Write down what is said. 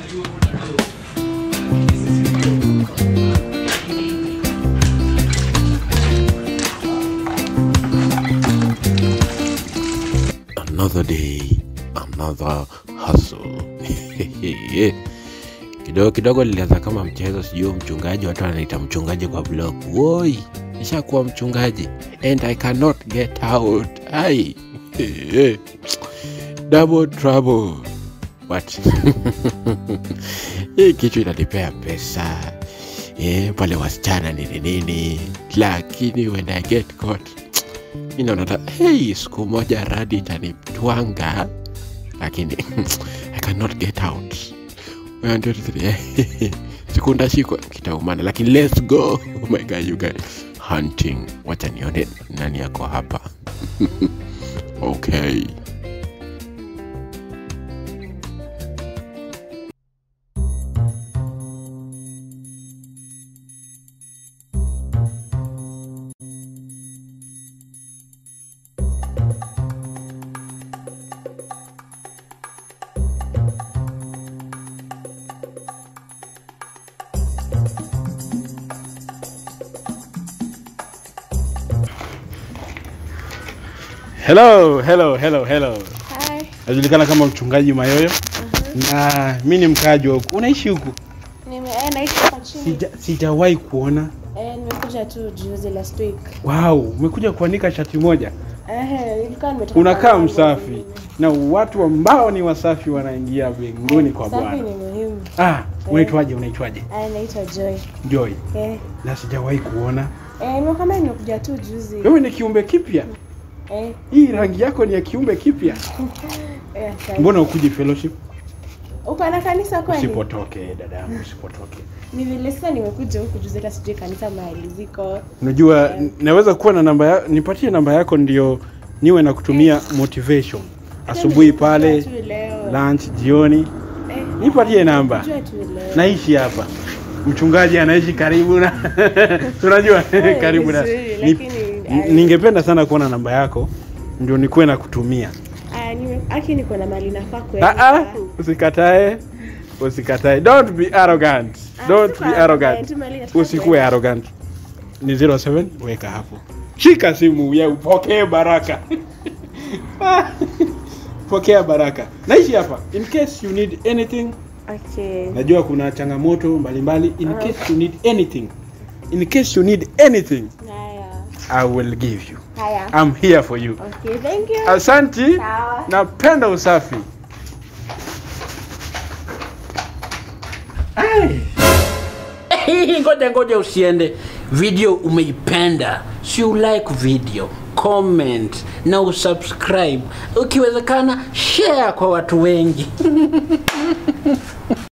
Another day, another hustle. Kidogo nilianza kama mchezo, sijui mchungaji, watu wanaita mchungaji kwa blog. Woi, nishakuwa mchungaji and I cannot get out. Ai. Double trouble. What? Hii kitu inanipea pesa. Pale wasichana nini. Lakini when I get caught, inaona siku moja radi itanitwanga, lakini I cannot get out. Siku ndashikwa kitaumana, lakini let's go. Oh my god, you guys hunting. Wacha nione nani yako hapa. Okay. Hello. Hi. Najulikana kama mchungaji Mayoyo. Na mimi ni mkaaji huku. Unaishi huku? Naishi hapa chini. Sijawahi kuona. Nimekuja tu juzi last week. Wow, umekuja kuanika shati moja. Nilikuwa nimetoka. Unakaa msafi. Na watu ambao ni wasafi wanaingia mbinguni kwa Bwana. Safi ni muhimu. Unaitwaje? Naitwa Joy. Joy. Na sijawahi kuona. Nimekuja tu juzi. Wewe ni kiumbe kipya? Hii rangi yako ni ya kiumbe kipya. Mbona ukuje fellowship? Uko na kanisa kwani? Usipotoke dadangu, usipotoke. Ni vile sasa nimekuja huku juzi, hata sijui kanisa mahali ziko. Unajua naweza kuwa na namba yako, nipatie namba yako ndio niwe na kutumia motivation. Asubuhi pale, lunch, jioni. Nipatie namba. Naishi hapa. Mchungaji anaishi karibu na tunajua karibu na. Ningependa sana kuona namba yako ndio nikuwe na kutumia. Niko na mali nafaa kwenda. Usikatae. Don't be arrogant. Usikuwe arrogant. Ni 07, weka hapo. Shika simu ya upokee baraka. Pokea baraka. Naishi hapa. In case you need anything. Okay. Najua kuna changamoto mbalimbali. In case you need anything. I will give you. I'm here for you. Okay, thank you. Asante. Napenda usafi. Ngoja usiende. Video umeipenda, si like video, comment na usubscribe. Ukiwezekana share kwa watu wengi.